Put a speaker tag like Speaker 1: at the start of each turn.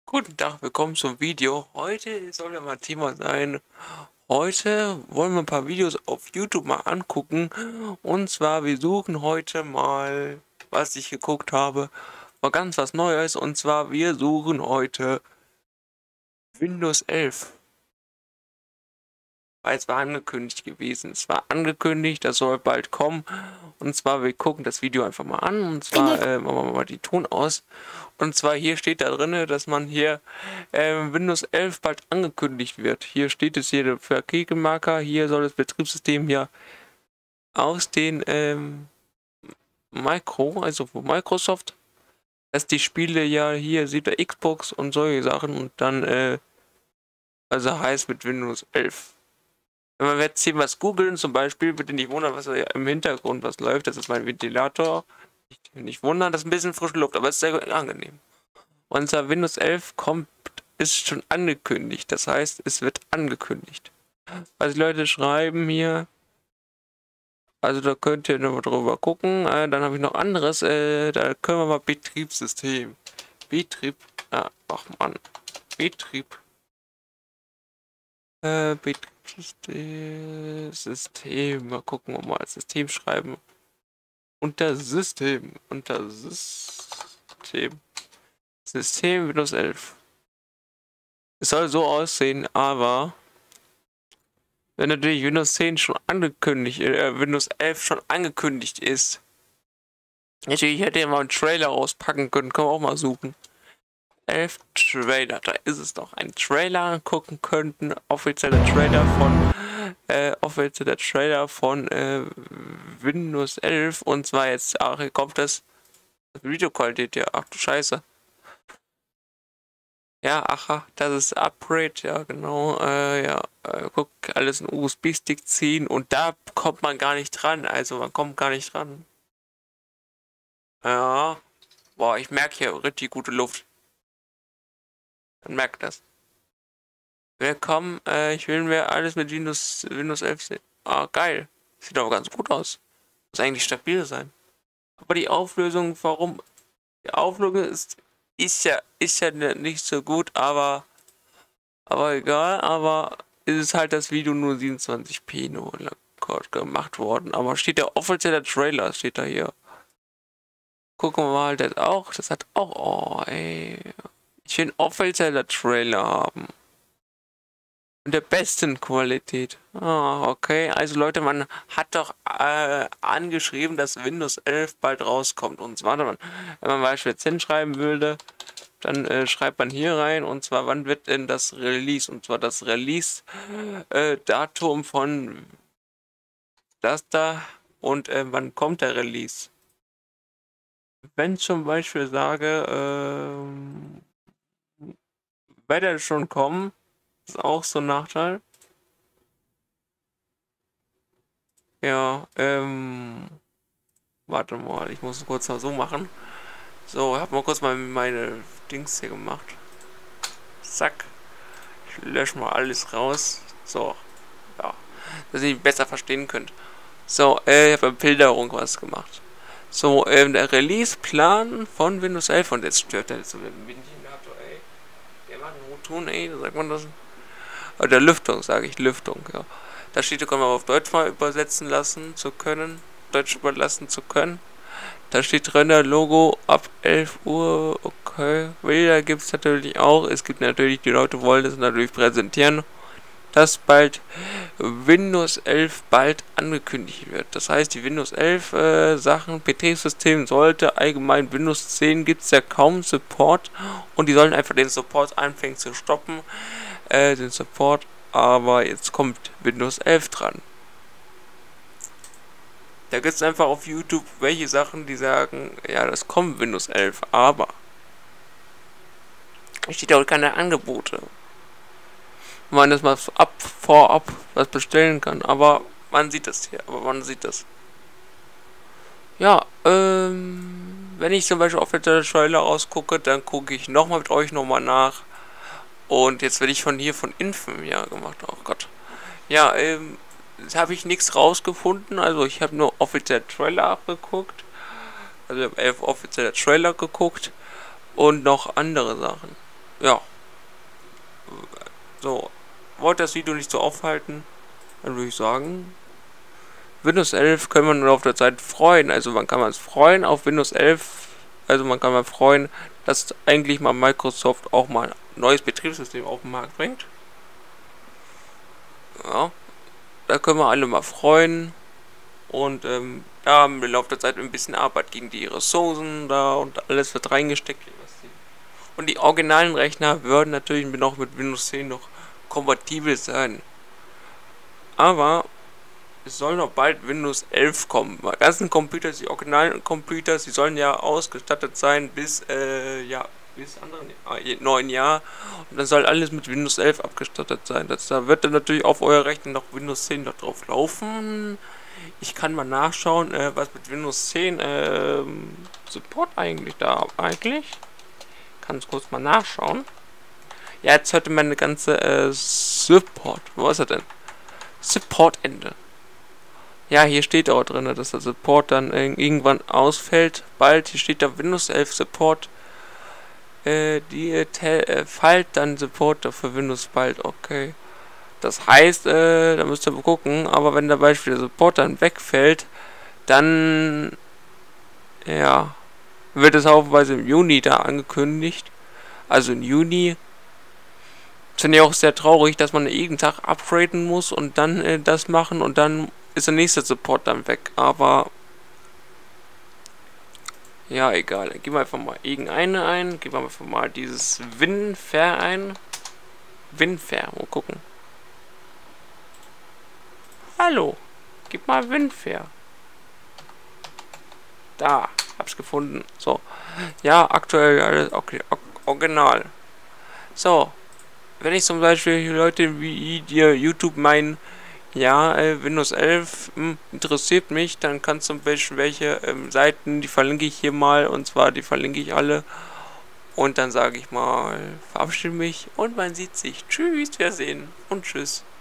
Speaker 1: Guten Tag, willkommen zum Video. Heute soll ja mal Thema sein. Heute wollen wir ein paar Videos auf YouTube mal angucken. Und zwar, wir suchen heute mal, was ich geguckt habe, mal ganz was Neues. Und zwar, wir suchen heute Windows 11. Weil es war angekündigt gewesen. Es war angekündigt, das soll bald kommen. Und zwar, wir gucken das Video einfach mal an. Und zwar, machen wir mal die Ton aus. Und zwar hier steht da drin, dass man hier Windows 11 bald angekündigt wird. Hier steht es hier für Kegelmarker. Hier soll das Betriebssystem hier aus den also von Microsoft, dass die Spiele ja hier sieht der Xbox und solche Sachen und dann also heißt mit Windows 11. Wenn wir jetzt hier was googeln, zum Beispiel, bitte nicht wundern, was da im Hintergrund was läuft. Das ist mein Ventilator. Nicht wundern, das ist ein bisschen frische Luft, aber es ist sehr angenehm. Unser Windows 11 ist schon angekündigt. Das heißt, es wird angekündigt. Was die Leute schreiben hier, also da könnt ihr noch drüber gucken. Dann habe ich noch anderes. Da können wir mal Betriebssystem. Ach man. Betriebssystem. Mal gucken, ob wir mal System schreiben. Unter System. System Windows 11. Es soll so aussehen, aber wenn natürlich Windows 10 schon angekündigt, Windows 11 schon angekündigt ist. Natürlich hätte ich mal einen Trailer rauspacken können, können wir auch mal suchen. 11 Trailer, da ist es doch. Ein Trailer angucken könnten, offizieller Trailer von Windows 11 und zwar jetzt, ach, hier kommt das Videoqualität, ja, ach du Scheiße. Ja, aha, das ist Upgrade, ja genau, guck, alles in USB-Stick ziehen und da kommt man gar nicht dran, also man kommt gar nicht dran. Ja, boah, ich merke hier richtig gute Luft. Man merkt das. Willkommen, ich will mir alles mit Windows 11 sehen. Ah, geil. Sieht aber ganz gut aus. Muss eigentlich stabil sein. Aber die Auflösung, warum? Die Auflösung ist ja nicht so gut, aber egal, aber ist es halt das Video nur 27p nur gemacht worden. Aber steht der offizielle Trailer, steht da hier. Gucken wir mal, das hat auch, oh ey. Ich will einen offiziellen Trailer haben. In der besten Qualität. Ah, okay. Also Leute, man hat doch angeschrieben, dass Windows 11 bald rauskommt. Und zwar, wenn man beispielsweise hinschreiben würde, dann schreibt man hier rein, und zwar, wann wird denn das Release? Und zwar das Release-Datum von das da und wann kommt der Release? Wenn ich zum Beispiel sage, wird er schon kommen, ist auch so ein Nachteil. Ja, warte mal, ich muss es kurz mal so machen. So, ich habe mal kurz meine Dings hier gemacht. Zack. Ich lösche mal alles raus. So, ja, dass ihr besser verstehen könnt. So, ich habe bei Bilderung was gemacht. So, der Release-Plan von Windows 11 und jetzt stört er so mit dem Ventilator, ey. Der macht einen Ton, ey, sagt man das? Der Lüftung, sage ich, Lüftung, ja. Da steht, da kann man auf Deutsch mal übersetzen lassen zu können. Deutsch überlassen zu können. Da steht drin, Logo ab 11 Uhr, okay. Bilder gibt es natürlich auch. Es gibt natürlich, die Leute wollen das natürlich präsentieren, dass bald Windows 11 bald angekündigt wird. Das heißt, die Windows 11 Sachen, Betriebssystem sollte allgemein, Windows 10 gibt es ja kaum Support und die sollen einfach den Support anfangen zu stoppen. Den Support, aber jetzt kommt Windows 11 dran. Da gibt es einfach auf YouTube welche Sachen, die sagen, ja, das kommt Windows 11, aber es steht auch keine Angebote. Man das mal vorab was bestellen kann, aber man sieht das hier, Ja, wenn ich zum Beispiel auf der Trailer rausgucke, dann gucke ich nochmal mit euch nochmal nach. Und jetzt werde ich von Infen, ja, gemacht, oh Gott. Ja, habe ich nichts rausgefunden, also ich habe nur offiziell Trailer abgeguckt. Also ich habe 11 offizielle Trailer geguckt und noch andere Sachen. ja, so, wollte das Video nicht so aufhalten, dann würde ich sagen, Windows 11 können wir nur auf der Zeit freuen. Also man kann es freuen auf Windows 11. Also man kann mal freuen, dass eigentlich mal Microsoft auch mal ein neues Betriebssystem auf den Markt bringt. Ja, da können wir alle mal freuen. Und ja, im Laufe der Zeit ein bisschen Arbeit gegen die Ressourcen da und alles wird reingesteckt. Und die originalen Rechner würden natürlich noch mit Windows 10 noch kompatibel sein. Aber es soll noch bald Windows 11 kommen. Die ganzen Computer, die originalen Computer, die sollen ja ausgestattet sein bis, ja, bis neuen Jahr. Und dann soll alles mit Windows 11 abgestattet sein. Da wird dann natürlich auf euer Rechner noch Windows 10 noch drauf laufen. Ich kann mal nachschauen, was mit Windows 10 Support eigentlich da eigentlich. Kann es kurz mal nachschauen. Ja, jetzt hörte meine ganze Support. Wo ist er denn? Support-Ende. Ja, hier steht auch drin, dass der Support dann irgendwann ausfällt. Bald, hier steht da Windows 11 Support. Fällt dann Support für Windows bald. Okay. Das heißt, da müsst ihr mal gucken. Aber wenn der Beispiel der Support dann wegfällt, dann ja, wird es haufenweise im Juni da angekündigt. Also im Juni. Das finde ich auch sehr traurig, dass man jeden Tag upgraden muss und dann das machen und dann ist der nächste Support dann weg. Aber ja, egal. Geben wir einfach mal irgendeine ein. Geben wir einfach mal dieses WinFair ein. WinFair, mal gucken. Hallo. Gib mal WinFair. Da, hab's gefunden. So. Ja, aktuell alles okay, original. So. Wenn ich zum Beispiel Leute wie dir YouTube meinen, ja, Windows 11 interessiert mich, dann kannst du zum Beispiel welche Seiten, die verlinke ich hier mal, und zwar die verlinke ich alle. Und dann sage ich mal, verabschiede mich und man sieht sich. Tschüss, Wiedersehen und tschüss.